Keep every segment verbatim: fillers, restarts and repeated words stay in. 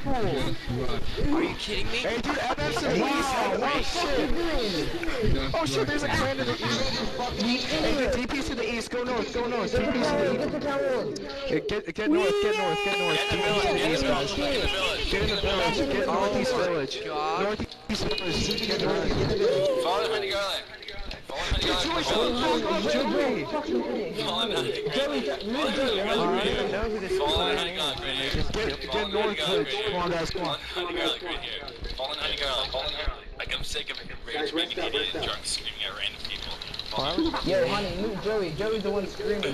people. Are you kidding me? Hey, dude, M F's in East. Oh, shit. Oh, shit, there's a clan to the east. Hey, dude, D P's to the east. Go north, go north. D P's to the east. Hey, get, get north, get north, get north. Get in the village, get in the village, get in the village. Get in the village, get northeast village. Northeast village, get northeast. Follow the honey garlic. Follow the honey garlic. Joey! Follow the honey garlic. Follow the honey garlic right here. Get, get north village. Come on, guys, come on. Follow the honey garlic right here. Follow the honey garlic. Follow the honey garlic. Like, I'm sick of rage making idiot and drunk screaming at random people. Yo, honey, move Joey. Joey's the one screaming.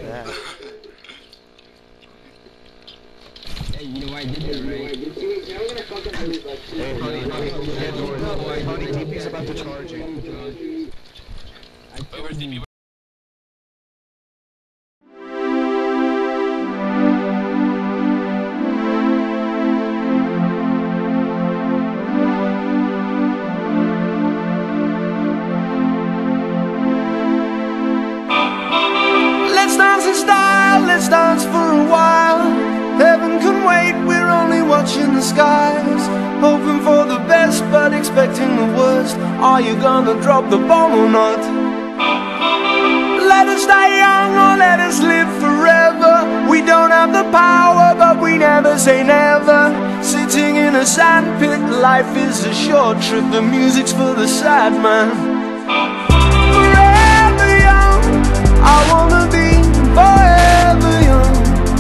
Hey, you know why I did that, right? Hey, honey, honey, get north. Honey, D P's about to charge you. Wait, where's D P? Let's dance in style, let's dance for a while. Heaven can wait, we're only watching the skies. Hoping for the best, but expecting the worst. Are you gonna drop the bomb or not? Let us die young or let us live forever. We don't have the power, but we never say never. Sitting in a sandpit, life is a short trip. The music's for the sad man. Forever young, I wanna be forever young.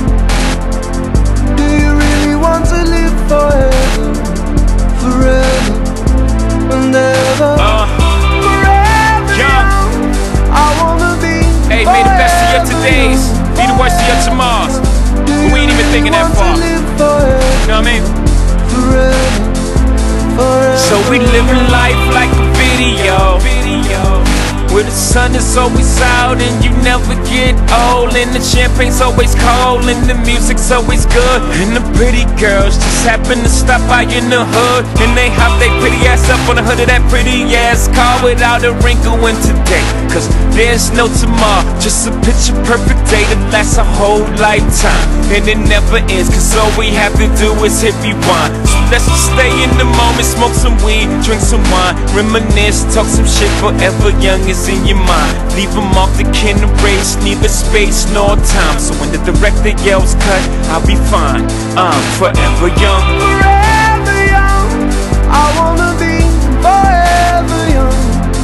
Do you really want to live forever? Forever and ever. Uh, Forever young, I wanna be. Hey, may the best of your todays be the worst of your tomorrows. But we ain't even thinking that far. You know what I mean? Forever, forever. So we living life like a video, video. Where the sun is always out and you never get old. And the champagne's always cold and the music's always good. And the pretty girls just happen to stop by in the hood. And they hop they pretty ass up on the hood of that pretty ass car without a wrinkle in today. Cause there's no tomorrow, just a picture perfect day that lasts a whole lifetime. And it never ends, cause all we have to do is hit rewind. So let's just stay in the moment, smoke some weed, drink some wine, reminisce, talk some shit. Forever young is in your mind. Leave them off the can erase, neither space nor time. So when the director yells cut, I'll be fine. I'm forever young. Forever young, I wanna be forever young.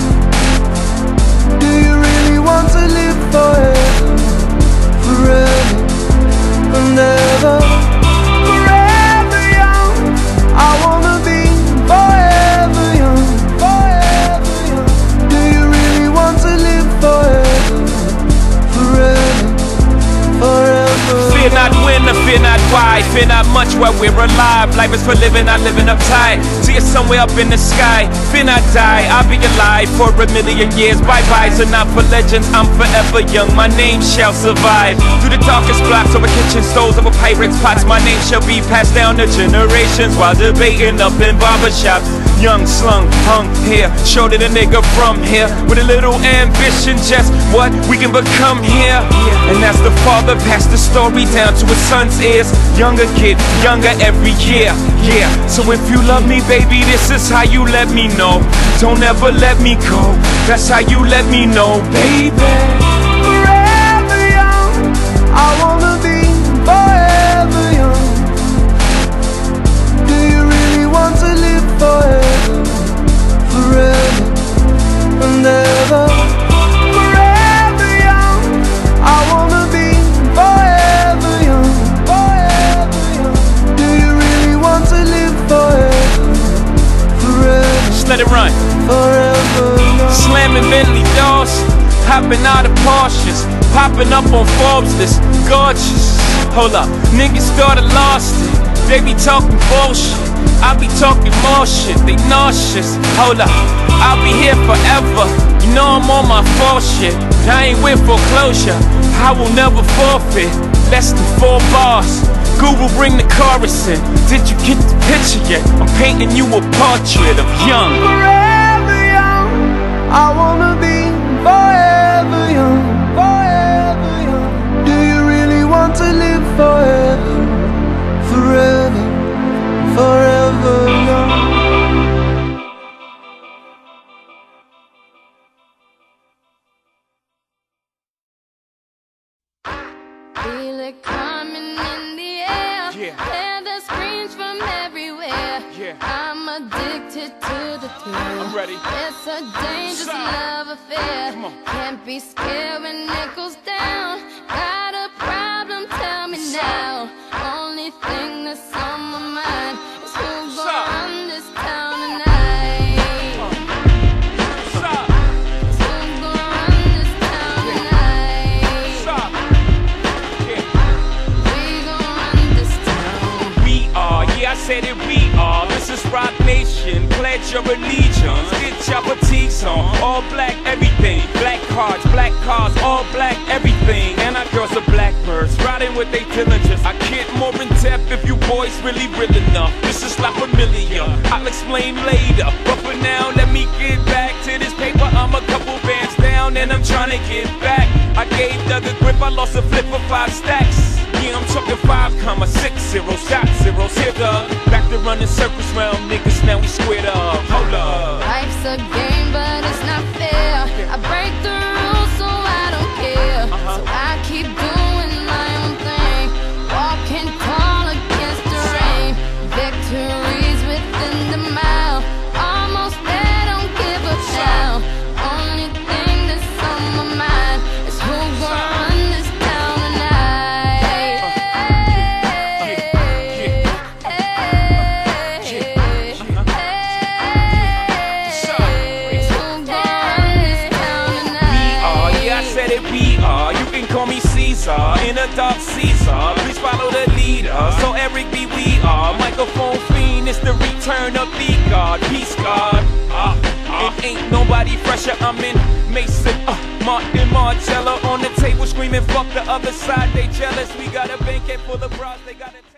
Do you really want to live forever? Forever and ever. Forever young, I wanna be forever young. Forever young. Do you really want to live forever? Forever, forever. Fear not when or fear not why, fear not much while we're alive. Life is for living, not living uptight. See us somewhere up in the sky. Fear not die, I'll be alive for a million years. Bye-byes are not for legends, I'm forever young. My name shall survive. Through the darkest blocks, over kitchen stoves, over pirates' pots. My name shall be passed down to generations while debating up in barbershops. Young, slung, hung here, showed it a nigga from here. With a little ambition, just what we can become here. And as the father passed the story down to his son's ears, younger kid, younger every year, yeah. So if you love me, baby, this is how you let me know. Don't ever let me go, that's how you let me know, baby. Forever young, I wanna be forever young. Do you really want to live forever? Forever and ever. Forever young, I wanna be forever young. Forever young. Do you really want to live forever? Forever. Just let it run. Forever young. Slamming Bentley doors, hopping out of Porsches, popping up on Forbes list, gorgeous. Hold up, niggas thought I lost it. They be talking bullshit, I be talking more shit. They nauseous. Hold up, I'll be here forever. You know I'm on my full shit, but I ain't with foreclosure. I will never forfeit. Less than four bars. Google, bring the chorus in. Did you get the picture yet? I'm painting you a portrait of young. Forever young, I wanna be forever young. Forever young. Do you really want to live forever? Forever Feel it coming in the air. Yeah. Hear the screams from everywhere. Yeah. I'm addicted to the thrill. I'm ready. It's a dangerous love affair. Come on. Can't be scared when it goes down. Got a problem? Tell me now. Only thing that's on my mind is who's gonna run this town tonight. Stop. Who's gonna run this town tonight? Stop. Yeah. We gonna run this town. We are, yeah, I said it, we are. This is Rock Nation, pledge your allegiance. Get your fatigues on, all black everything. Black cards, black cars, all black everything. And our girls are blackbirds, riding with they diligence. I get more in depth if you boys really real enough. This is not familiar, I'll explain later. But for now, let me get back to this paper. I'm a couple bands down and I'm trying to get back. I gave the other grip, I lost a flip for five stacks. Yeah, I'm talking five comma six zero, shot zeros. Here the back to running circles round niggas, now we squared up. Hold up. Life's a game, but it's not fair. I break the rules, so I don't care. So I keep doing my own thing, walking tall against the rain. Victories within the mile, almost there, don't give up now. Only thing that's on my mind is who's gonna run this town tonight. We are, you can call me Caesar, in a dark Caesar. Please follow the leader. So Eric B, we are. Microphone fiend, it's the return of the God. Peace God. Uh, uh, it ain't nobody fresher. I'm in Mason, uh, Martin Margiela on the table screaming, fuck the other side. They jealous. We got a banquet full of bras. They got a